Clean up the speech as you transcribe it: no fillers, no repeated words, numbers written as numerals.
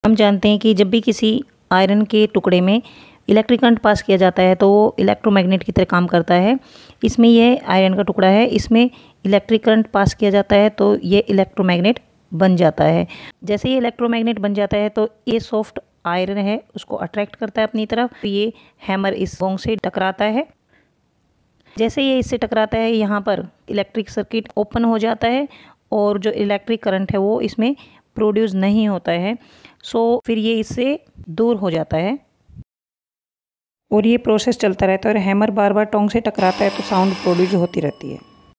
हम जानते हैं कि जब भी किसी आयरन के टुकड़े में इलेक्ट्रिक करंट पास किया जाता है तो वो इलेक्ट्रोमैग्नेट की तरह काम करता है। इसमें यह आयरन का टुकड़ा है, इसमें इलेक्ट्रिक करंट पास किया जाता है तो ये इलेक्ट्रोमैग्नेट बन जाता है। जैसे ये इलेक्ट्रोमैग्नेट बन जाता है तो ये सॉफ्ट आयरन है उसको अट्रैक्ट करता है अपनी तरफ, तो ये हैमर इस गोंग से टकराता है। जैसे ये इससे टकराता है यहाँ पर इलेक्ट्रिक सर्किट ओपन हो जाता है और जो इलेक्ट्रिक करंट है वो इसमें प्रोड्यूस नहीं होता है। फिर ये इससे दूर हो जाता है और ये प्रोसेस चलता रहता है और हैमर बार बार टोंग से टकराता है तो साउंड प्रोड्यूस होती रहती है।